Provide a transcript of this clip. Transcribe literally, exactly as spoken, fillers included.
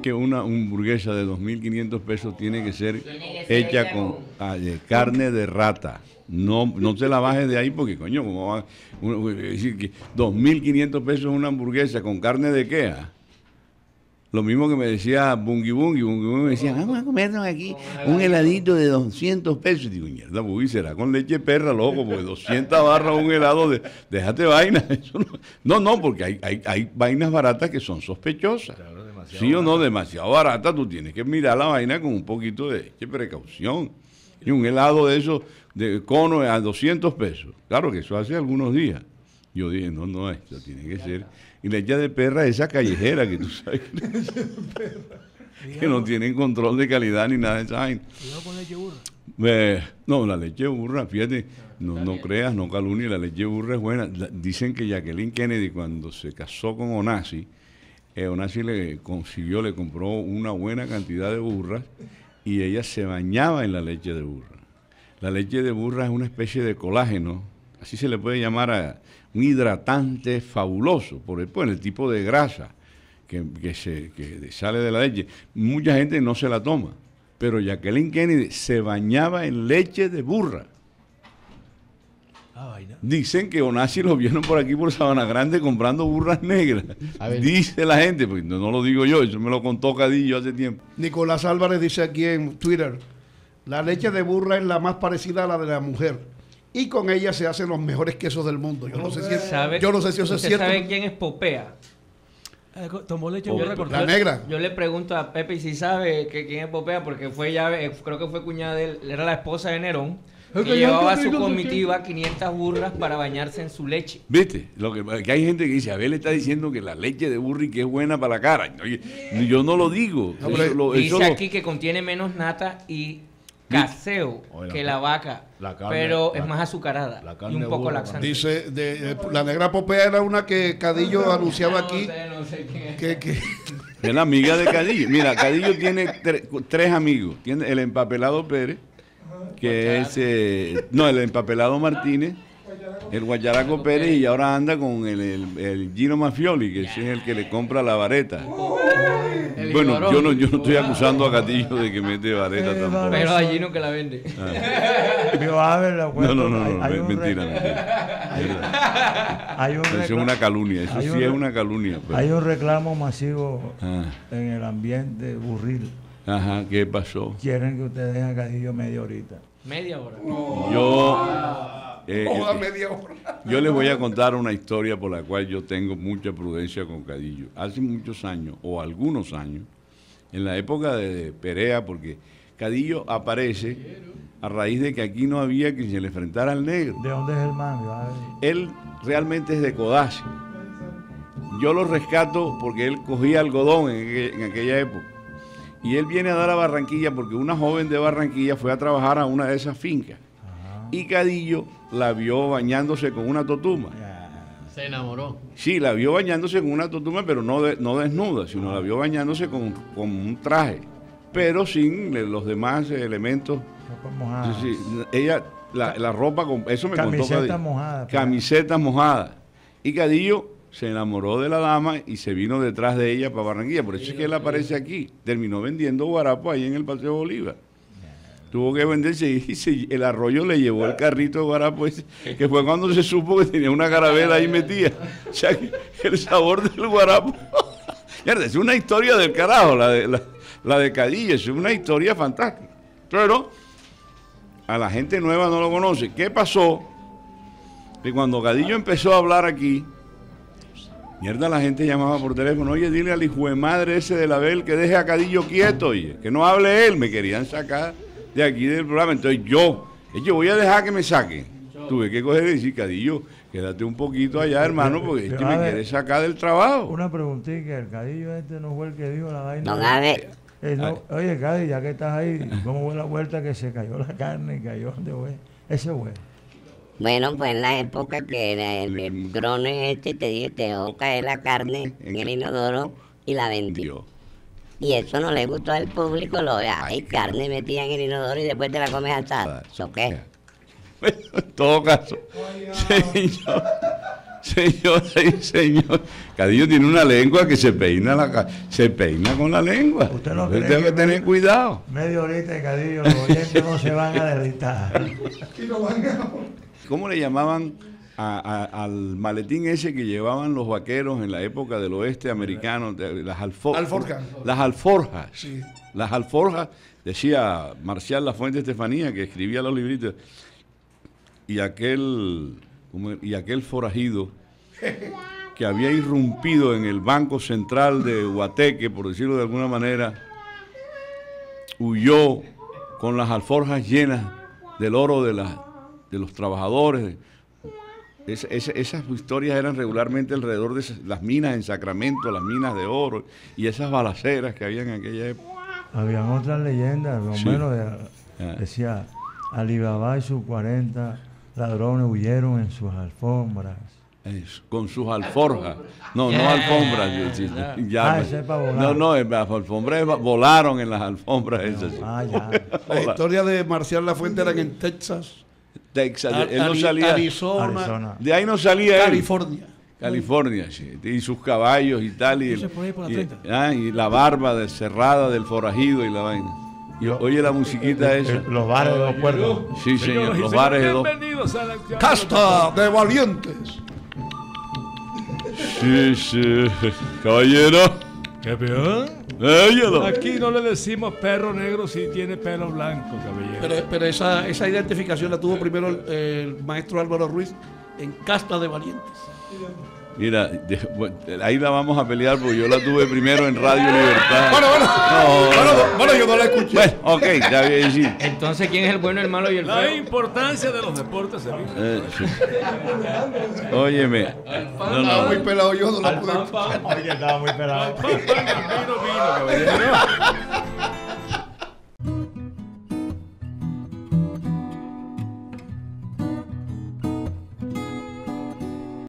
que una hamburguesa de dos mil quinientos pesos tiene que ser hecha con ah, de carne de rata. No, no te la bajes de ahí porque, coño, ¿cómo va a decir que dos mil quinientos pesos una hamburguesa con carne de qué? Ah? Lo mismo que me decía Bungi Bungi, Bungi Bungi me decía, vamos a comernos aquí un heladito de doscientos pesos. Y digo, mierda, Bungi, será con leche de perra, loco, porque doscientas barras un helado, de, déjate vaina. Eso no, no, no, porque hay, hay, hay vainas baratas que son sospechosas. Claro, sí o no, demasiado barata, tú tienes que mirar la vaina con un poquito de, de precaución. Y un helado de esos, de cono a doscientos pesos. Claro que eso hace algunos días. Yo dije, no, no, esto tiene que ser. Y leche de perra, esa callejera que tú sabes que, que no tienen control de calidad ni nada de esa vaina. Cuidado con leche burra. Eh, no, la leche de burra, fíjate, no, no creas, no calumnies, la leche de burra es buena. La, dicen que Jacqueline Kennedy, cuando se casó con Onassis, eh, Onassis le consiguió, le compró una buena cantidad de burras y ella se bañaba en la leche de burra. La leche de burra es una especie de colágeno, así se le puede llamar a un hidratante fabuloso por el, por el tipo de grasa que, que, se, que sale de la leche. Mucha gente no se la toma, pero Jacqueline Kennedy se bañaba en leche de burra. Ah, vaina. Dicen que Onassis lo vieron por aquí por Sabana Grande comprando burras negras. Dice la gente, pues no, no lo digo yo, eso me lo contó Cadillo hace tiempo. Nicolás Álvarez dice aquí en Twitter, la leche de burra es la más parecida a la de la mujer. Y con ella se hacen los mejores quesos del mundo. Yo no sé si es, yo no sé si eso es cierto. ¿Sabe quién es Popea? Eh, tomó leche oh, burra la negra. Yo le pregunto a Pepe si sabe que quién es Popea, porque fue ya, creo que fue cuñada de él, era la esposa de Nerón, que llevaba a su comitiva quinientas burras para bañarse en su leche. ¿Viste? Lo que, que hay gente que dice, Abel está diciendo que la leche de burri que es buena para la cara. Oye, yo no lo digo. No, eso, lo, dice eso aquí lo... que contiene menos nata y caseo la, que la vaca, la carne, pero la, es más azucarada y un poco laxante. Dice, de, de, la negra Popea era una que Cadillo anunciaba aquí. No sé, no sé quién es. Que, que... es la amiga de Cadillo. Mira, Cadillo tiene tre, tres amigos. Tiene el empapelado Pérez, que es, eh, no, el empapelado Martínez, el Guayaraco Pérez, y ahora anda con el, el, el Gino Mafioli, que ese es el que le compra la vareta. Bueno, yo no, yo no estoy acusando a Cadillo de que mete vareta eh, tampoco. Pero a Gino que la vende. Ah. No, no, no, no, hay, hay mentira, re... mentira. Hay un eso es una calumnia, eso sí un... es una calumnia. Pero... Hay un reclamo masivo ah. en el ambiente burril. Ajá, ¿qué pasó? Quieren que ustedes dejen a Cadillo media horita. Media hora. No. Yo... Eh, eh, media hora. Yo les voy a contar una historia por la cual yo tengo mucha prudencia con Cadillo. Hace muchos años, o algunos años, en la época de Perea, porque Cadillo aparece a raíz de que aquí no había quien se le enfrentara al negro. ¿De dónde es el mango? Él realmente es de Codazzi. Yo lo rescato porque él cogía algodón en, en aquella época. Y él viene a dar a Barranquilla porque una joven de Barranquilla fue a trabajar a una de esas fincas. Y Cadillo la vio bañándose con una totuma. Se enamoró. Sí, la vio bañándose con una totuma, pero no, de, no desnuda, sino la vio bañándose con, con un traje, pero sin los demás elementos. Ropa mojada. Sí, sí, ella, la, la ropa, con, eso me Camiseta contó Cadillo. Mojada. Camiseta mojada. Y Cadillo se enamoró de la dama y se vino detrás de ella para Barranquilla. Por eso es que él aparece aquí. Terminó vendiendo guarapo ahí en el Paseo Bolívar. Tuvo que venderse y se, el arroyo le llevó el carrito de guarapo ese, que fue cuando se supo que tenía una carabela ahí metida. O sea, que el sabor del guarapo. Es una historia del carajo, la de, la, la de Cadillo, es una historia fantástica. Pero a la gente nueva no lo conoce. ¿Qué pasó? Que cuando Cadillo empezó a hablar aquí, mierda, la gente llamaba por teléfono, oye, dile al hijo de madre ese de la Abel que deje a Cadillo quieto, oye, que no hable él. Me querían sacar de aquí del programa. Entonces yo, yo voy a dejar que me saquen. Tuve que coger y decir, Cadillo, quédate un poquito allá, hermano, porque este me quiere sacar del trabajo. Una preguntita, el Cadillo este no fue el que dijo la vaina. No, a ver. Eh, no, oye, Cadillo, ya que estás ahí, ¿cómo fue la vuelta que se cayó la carne y cayó donde fue? Ese fue. Bueno, pues en la época que era el, el grone este, te dije, te dejó caer la carne en el inodoro y la vendió. Y eso no le gustó al público, lo de hay carne metida en el inodoro y después te la comes asada. ¿Eso qué? En todo caso, señor, Señora y señor, Cadillo tiene una lengua que se peina la ca- se peina con la lengua. Usted no Usted cree tiene que que tener medio- cuidado. Media horita de Cadillo, los oyentes no se van a deleitar. ¿Cómo le llamaban a- a- al maletín ese que llevaban los vaqueros en la época del oeste americano? De, las alfo- Alforjas. Las alforjas. Sí. Las alforjas, decía Marcial Lafuente Estefanía, que escribía los libritos, y aquel, como- y aquel forajido que había irrumpido en el Banco Central de Guateque, por decirlo de alguna manera, huyó con las alforjas llenas del oro de, la, de los trabajadores. Es- es- esas historias eran regularmente alrededor de esas- las minas en Sacramento, las minas de oro y esas balaceras que había en aquella época. Habían otras leyendas, lo Sí. menos de- Ah. decía, Alibaba y sus cuarenta ladrones huyeron en sus alfombras. Eso, con sus alforjas. No, no Yeah. alfombras. sí, sí, ya, Ah, ese es para volar. no, no, eh, las alfombras volaron en las alfombras esas. sí. Ah, ya. La historia de Marcial Lafuente eran en Texas, Texas, Ar- él no Ari- salía, Arizona, Arizona. de ahí no salía él. California. California, sí, y sus caballos y tal, y, Eso por ahí por la y- treinta. ah, y la barba de cerrada del forajido y la vaina. Y oye la musiquita esa. Eh, Los bares de los puertos. Sí, señor, Señoras y los señores, bares de dos. bienvenidos a la Casta de valientes. Sí, sí, caballero. ¿Campeón? Éllalo. Aquí no le decimos perro negro si tiene pelo blanco, caballero. Pero, pero esa, esa identificación la tuvo primero el, el maestro Álvaro Ruiz en Casta de Valientes. Mira, de- bueno, ahí la vamos a pelear porque yo la tuve primero en Radio Libertad. Bueno, bueno, No, bueno, no. bueno, yo no la escuché. Bueno, ok, ya voy a decir. Entonces, ¿quién es el bueno, el malo y el La feo? importancia de los deportes, amigo. Eh, sí. Óyeme. No, Estaba muy no. pelado yo, no la pude escuchar. Oye, estaba muy pelado. Pan, pan, vino, vino, caballero.